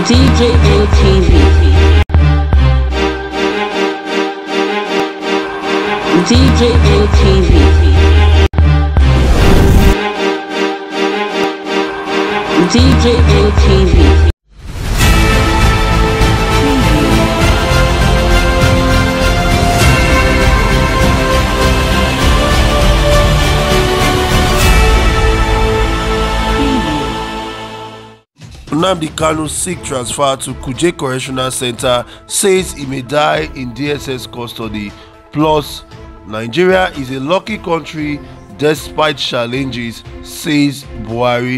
DJ ATV. DJ ATV. DJ ATV. Nnamdi Kanu's sick transfer to Kuje Correctional Center says he may die in DSS custody. Plus, Nigeria is a lucky country despite challenges, says Buhari,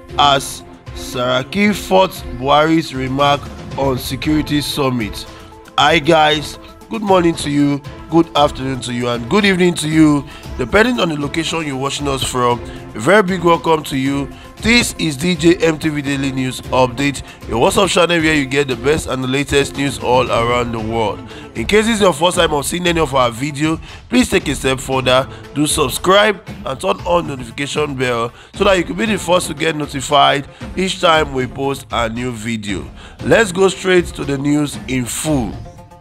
as Saraki fought Buhari's remark on security summit. Hi guys, good morning to you, good afternoon to you, and good evening to you, depending on the location you're watching us from. A very big welcome to you. This is DJ MTV Daily News Update, your WhatsApp channel where you get the best and the latest news all around the world. In case this is your first time of seeing any of our video, please take a step further, do subscribe and turn on the notification bell so that you can be the first to get notified each time we post a new video. Let's go straight to the news in full.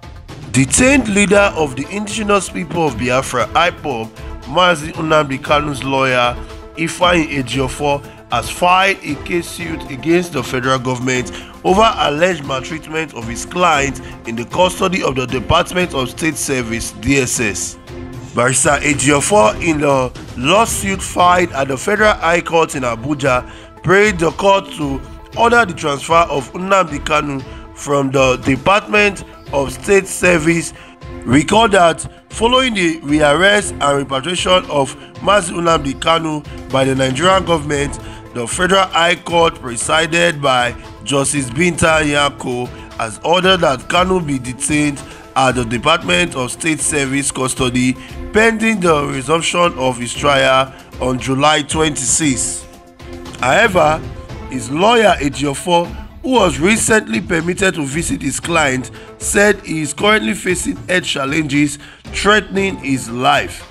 Detained leader of the indigenous people of Biafra, IPOB, Mazi Nnamdi Kanu's lawyer, Ifeanyi Ejiofor, has filed a case suit against the federal government over alleged maltreatment of his client in the custody of the Department of State Service (DSS). Barrister Ejiofor, in the lawsuit filed at the Federal High Court in Abuja, prayed the court to order the transfer of Nnamdi Kanu from the Department of State Service. Recall that following the rearrest and repatriation of Mazi Nnamdi Kanu by the Nigerian government, the Federal High Court, presided by Justice Binta Nyako, has ordered that Kanu be detained at the Department of State Service custody pending the resumption of his trial on July 26. However, his lawyer Ejiofor, who was recently permitted to visit his client, said he is currently facing health challenges threatening his life,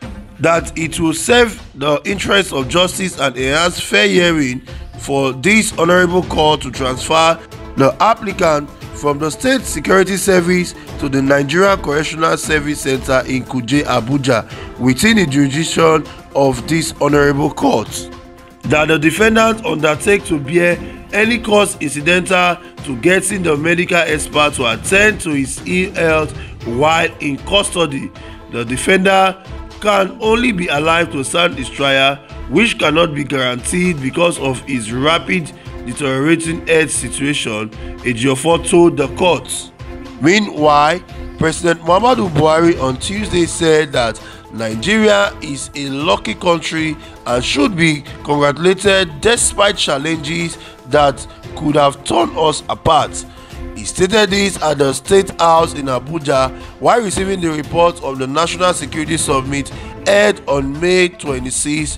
that it will serve the interests of justice and enhance fair hearing for this honorable court to transfer the applicant from the State Security Service to the Nigeria Correctional Service Center in Kuje, Abuja, within the jurisdiction of this honorable court. That the defendant undertake to bear any cost incidental to getting the medical expert to attend to his ill health while in custody. The defender can only be alive to stand his trial, which cannot be guaranteed because of his rapid deteriorating health situation, Ejiofor told the court. Meanwhile, President Muhammadu Buhari on Tuesday said that Nigeria is a lucky country and should be congratulated despite challenges that could have torn us apart. He stated this at the State House in Abuja while receiving the report of the National Security Summit held on May 26,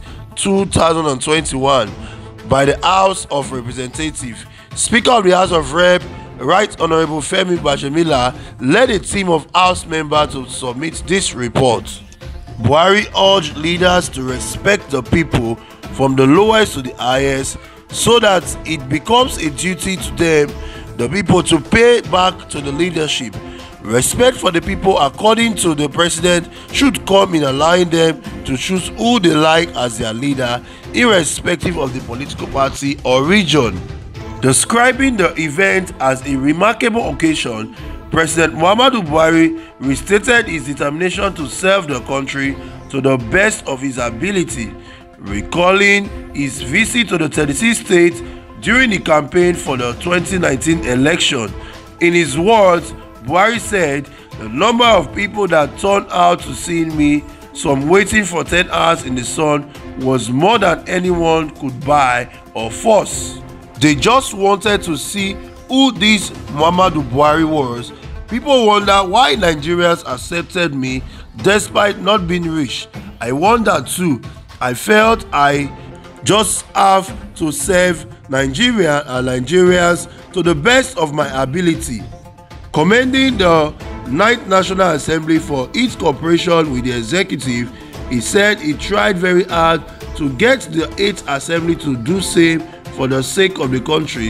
2021 by the House of Representatives. Speaker of the House of Rep, Right Honorable Femi Bajemila, led a team of House members to submit this report. Buhari urged leaders to respect the people from the lowest to the highest so that it becomes a duty to them, the people, to pay back to the leadership. Respect for the people, according to the president, should come in allowing them to choose who they like as their leader, irrespective of the political party or region. Describing the event as a remarkable occasion, President Muhammadu Buhari restated his determination to serve the country to the best of his ability, recalling his visit to the 36 states during the campaign for the 2019 election. In his words, Buhari said, "The number of people that turned out to see me, some waiting for 10 hours in the sun, was more than anyone could buy or force. They just wanted to see who this Muhammadu Buhari was. People wonder why Nigerians accepted me despite not being rich. I wonder too. I felt I just have to serve Nigeria and Nigerians to the best of my ability." Commending the 9th National Assembly for its cooperation with the executive, he said he tried very hard to get the 8th Assembly to do same for the sake of the country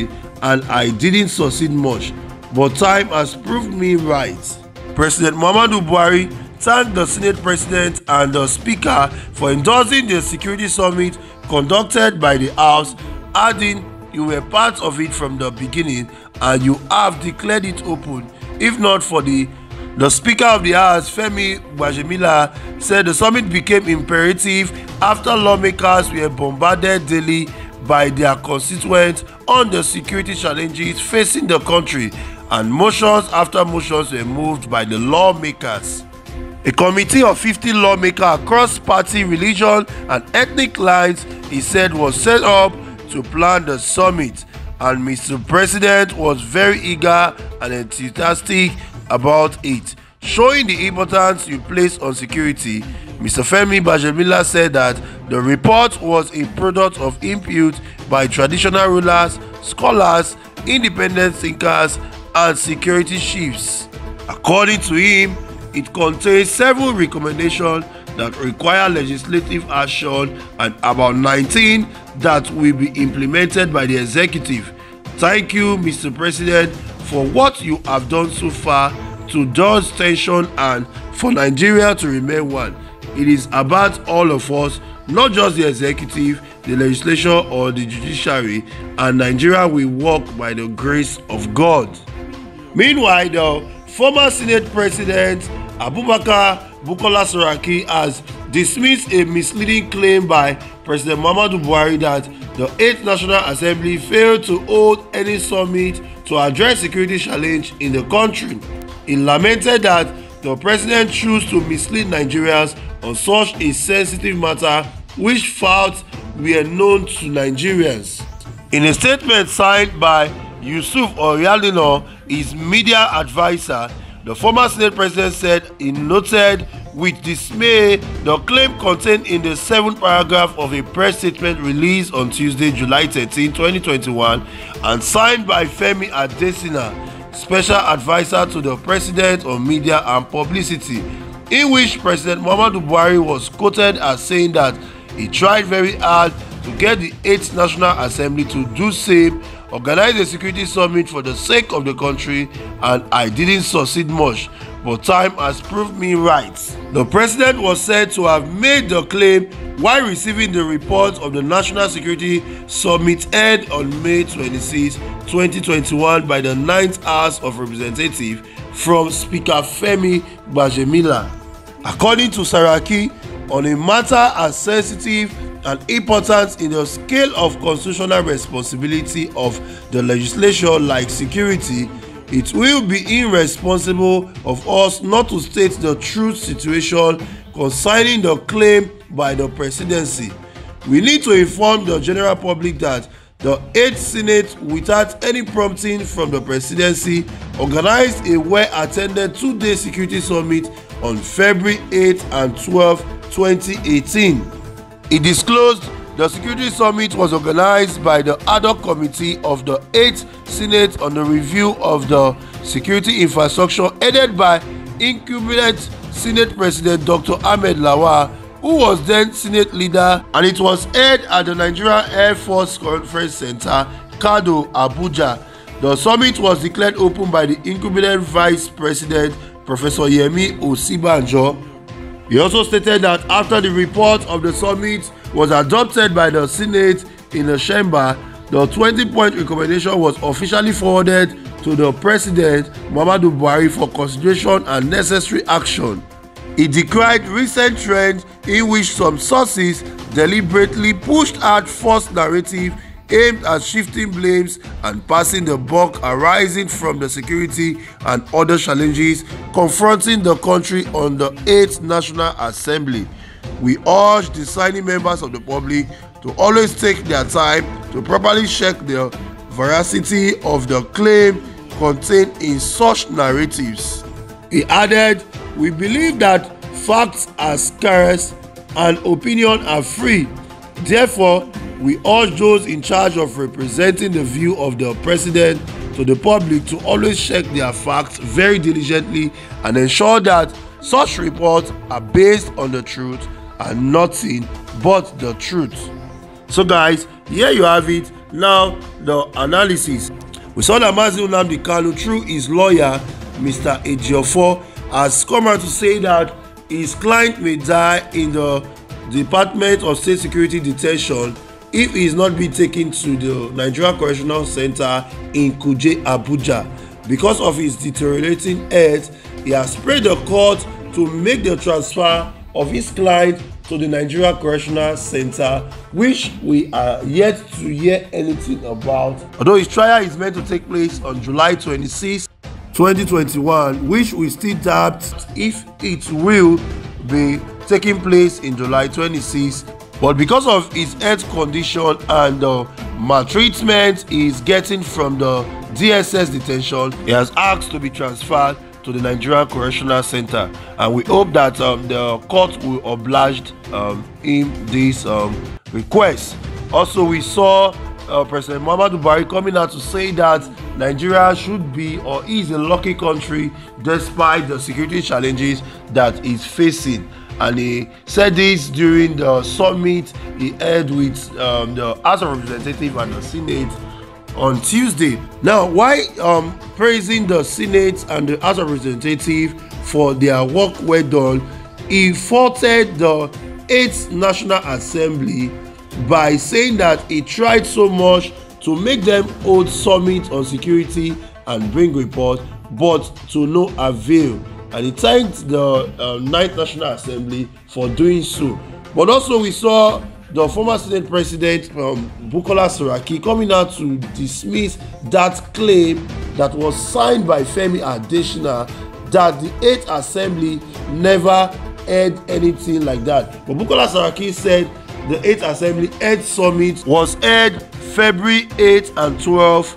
and I didn't succeed much, but time has proved me right. President Muhammadu Buhari thanked the Senate President and the Speaker for endorsing the security summit conducted by the House, adding, "You were part of it from the beginning and you have declared it open. If not for the Speaker of the House, Femi Gbajemila, said the summit became imperative after lawmakers were bombarded daily by their constituents on the security challenges facing the country, and motions after motions were moved by the lawmakers." A committee of 50 lawmakers across party, religion, and ethnic lines, he said, was set up to plan the summit, and Mr. President was very eager and enthusiastic about it, showing the importance you place on security. Mr. Femi Gbajemila said that the report was a product of input by traditional rulers, scholars, independent thinkers, and security chiefs. According to him, it contains several recommendations that require legislative action and about 19 that will be implemented by the executive. Thank you, Mr. President, for what you have done so far to dodge tension and for Nigeria to remain one. It is about all of us, not just the executive, the legislature, or the judiciary, and Nigeria will walk by the grace of God. Meanwhile, the former Senate President Abubakar Bukola Saraki has dismissed a misleading claim by President Muhammadu Buhari that the 8th National Assembly failed to hold any summit to address security challenge in the country. He lamented that the president chose to mislead Nigerians on such a sensitive matter which facts were known to Nigerians. In a statement signed by Yusuf Oyalino, his media advisor, the former Senate President said he noted with dismay the claim contained in the 7th paragraph of a press statement released on Tuesday, July 13, 2021, and signed by Femi Adesina, Special Advisor to the President on Media and Publicity, in which President Muhammadu Buhari was quoted as saying that he tried very hard to get the 8th National Assembly to do same, organize a security summit for the sake of the country, and I didn't succeed much, but time has proved me right. The president was said to have made the claim while receiving the report of the National Security Summit held on May 26, 2021 by the 9th House of Representatives from Speaker Femi Gbajemila. According to Saraki, on a matter as sensitive and important in the scale of constitutional responsibility of the legislature like security, it will be irresponsible of us not to state the true situation concerning the claim by the presidency. We need to inform the general public that the 8th Senate, without any prompting from the presidency, organized a well-attended 2-day security summit on February 8 and 12, 2018. He disclosed the security summit was organized by the ad hoc committee of the 8th Senate on the review of the security infrastructure headed by incumbent Senate President Dr. Ahmed Lawal, who was then Senate leader, and it was held at the Nigeria Air Force Conference Center, Kado, Abuja. The summit was declared open by the incumbent Vice President Professor Yemi Osibanjo. He also stated that after the report of the summit was adopted by the Senate in the chamber, the 20-point recommendation was officially forwarded to the President Muhammadu Buhari for consideration and necessary action. He decried recent trends in which some sources deliberately pushed out false narrative aimed at shifting blames and passing the buck arising from the security and other challenges confronting the country on the 8th National Assembly. We urge the signing members of the public to always take their time to properly check the veracity of the claim contained in such narratives. He added, "We believe that facts are scarce and opinions are free. Therefore, we urge those in charge of representing the view of the president to the public to always check their facts very diligently and ensure that such reports are based on the truth and nothing but the truth." So guys, here you have it. Now the analysis. We saw that Mazi Nnamdi Kanu, through his lawyer, Mr. Ejiofor, has come out to say that his client may die in the Department of State Security detention if he is not being taken to the Nigeria Correctional Center in Kuje, Abuja. Because of his deteriorating health, he has prayed the court to make the transfer of his client to the Nigeria Correctional Center, which we are yet to hear anything about. Although his trial is meant to take place on July 26, 2021, which we still doubt if it will be taking place in July 26. But because of his health condition and the maltreatment he is getting from the DSS detention, he has asked to be transferred to the Nigerian Correctional Center, and we hope that the court will oblige him this request. Also, we saw President Muhammadu Buhari coming out to say that Nigeria should be or is a lucky country despite the security challenges that it's facing. And he said this during the summit he held with the House of Representatives and the Senate on Tuesday. Now, why praising the Senate and the House of Representatives for their work well done, he faulted the 8th National Assembly by saying that he tried so much to make them hold summit on security and bring report, but to no avail. And he thanked the 9th National Assembly for doing so. But also we saw the former Senate President Bukola Saraki coming out to dismiss that claim that was signed by Femi Adesina that the 8th Assembly never heard anything like that. But Bukola Saraki said the 8th Assembly Head Summit was held February 8 and 12,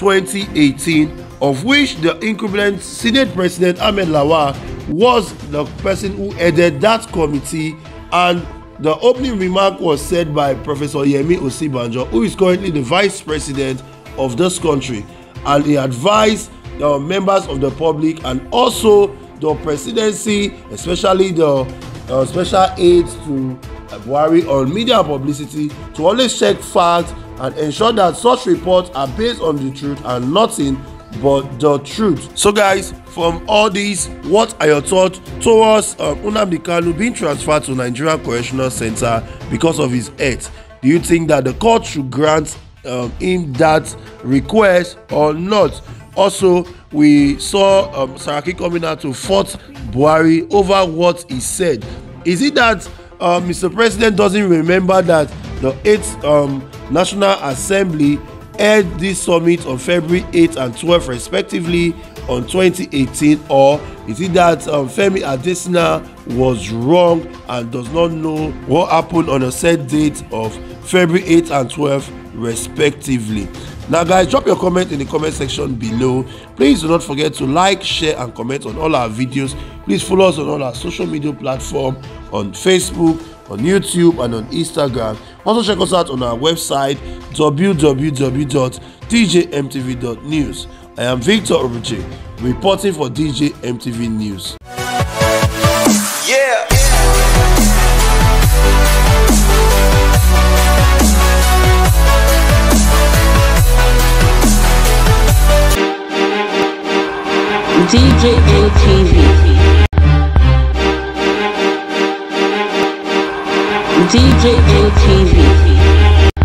2018, of which the incumbent Senate President Ahmed Lawal was the person who headed that committee, and the opening remark was said by Professor Yemi Osibanjo, who is currently the Vice President of this country, and he advised the members of the public and also the presidency, especially the special aides to Buhari on media publicity, to always check facts and ensure that such reports are based on the truth and nothing but the truth. So guys, from all this, what are your thoughts towards Nnamdi Kanu being transferred to Nigeria Correctional Center because of his health? Do you think that the court should grant him that request or not? Also, we saw Saraki coming out to fault Buhari over what he said. Is it that Mr. President doesn't remember that the 8th National Assembly held this summit on February 8 and 12 respectively on 2018, or is it that Femi Adesina was wrong and does not know what happened on a set date of February 8 and 12 respectively? Now guys, drop your comment in the comment section below. Please do not forget to like, share and comment on all our videos. Please follow us on all our social media platforms, on Facebook, on YouTube and on Instagram. Also check us out on our website www.djmtv.news. I am Victor Oruche, reporting for DJ MTV News. Yeah. DJ MTV. DJ MTV.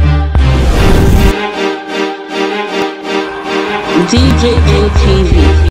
DJ MTV.